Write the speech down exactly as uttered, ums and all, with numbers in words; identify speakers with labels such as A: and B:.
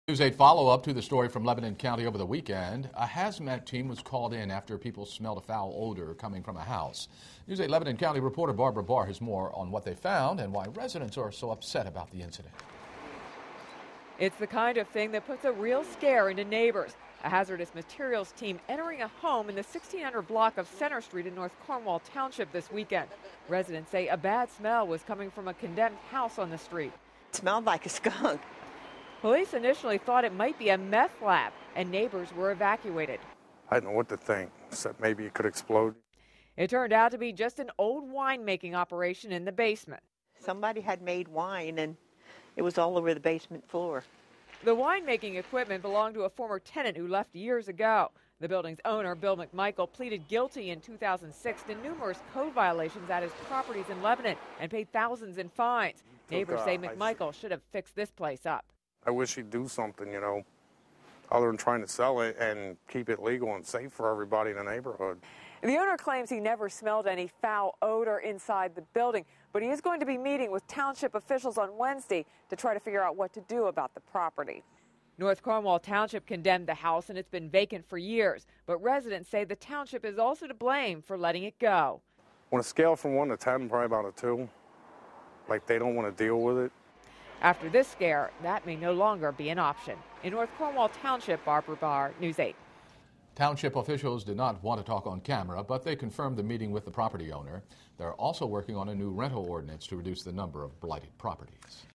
A: News eight follow-up to the story from Lebanon County over the weekend. A hazmat team was called in after people smelled a foul odor coming from a house. News eight Lebanon County reporter Barbara Barr has more on what they found and why residents are so upset about the incident.
B: It's the kind of thing that puts a real scare into neighbors. A hazardous materials team entering a home in the sixteen hundred block of Center Street in North Cornwall Township this weekend. Residents say a bad smell was coming from a condemned house on the street.
C: It smelled like a skunk.
B: Police initially thought it might be a meth lab, and neighbors were evacuated.
D: I didn't know what to think, except maybe it could explode.
B: It turned out to be just an old winemaking operation in the basement.
C: Somebody had made wine, and it was all over the basement floor.
B: The winemaking equipment belonged to a former tenant who left years ago. The building's owner, Bill McMichael, pleaded guilty in two thousand six to numerous code violations at his properties in Lebanon and paid thousands in fines. Neighbors say McMichael should have fixed this place up.
D: I wish he'd do something, you know, other than trying to sell it and keep it legal and safe for everybody in the neighborhood.
B: The owner claims he never smelled any foul odor inside the building, but he is going to be meeting with township officials on Wednesday to try to figure out what to do about the property. North Cornwall Township condemned the house, and it's been vacant for years, but residents say the township is also to blame for letting it go.
D: On a scale from one to ten, probably about a two. Like they don't want to deal with it.
B: After this scare, that may no longer be an option. In North Cornwall Township, Barbara Barr, News eight.
A: Township officials did not want to talk on camera, but they confirmed the meeting with the property owner. They're also working on a new rental ordinance to reduce the number of blighted properties.